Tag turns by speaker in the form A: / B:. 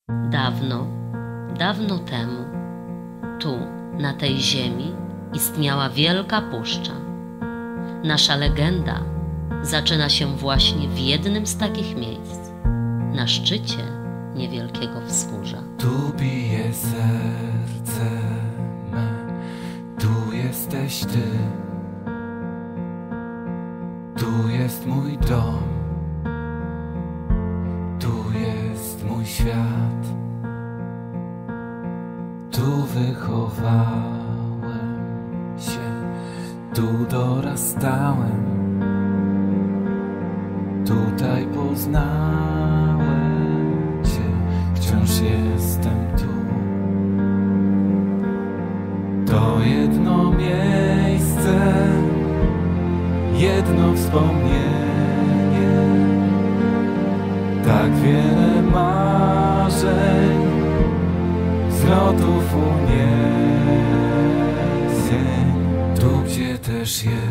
A: Dawno, dawno temu, tu, na tej ziemi, istniała wielka puszcza. Nasza legenda zaczyna się właśnie w jednym z takich miejsc, na szczycie niewielkiego wzgórza.
B: Tu bije serce me, tu jesteś Ty, tu jest mój dom, tu jest mój świat, tu wychowałem się, tu dorastałem, tutaj poznałem Cię, wciąż jestem tu. To jedno miejsce, jedno wspomnienie, tak wiele marzeń, wzlotów uniesień, tu gdzie też jest